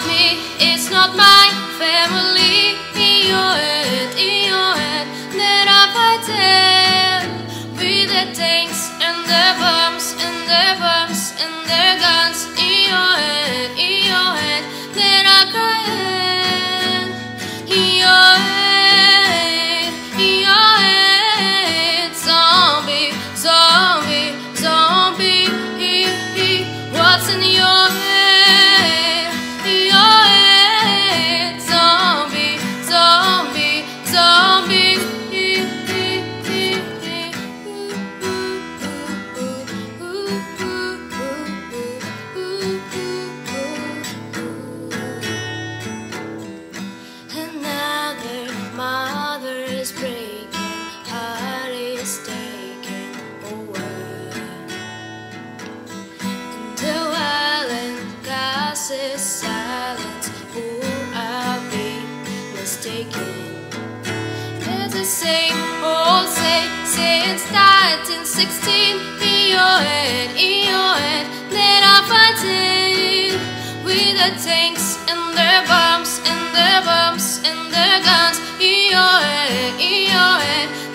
not me, it's not my family. In your head, that I fight them with the tanks and the bombs and the bombs and the guns. In your head, that I cry. In your head, zombie, zombie, zombie. What's in your head? Your head, zombie, zombie, zombie. Another mother is breaking, heart is taken away. The violent causes silence, who are being mistaken. It's the same old since 1916. In your head, that I fight it with the tanks and the bombs and the bombs and the guns. In your head,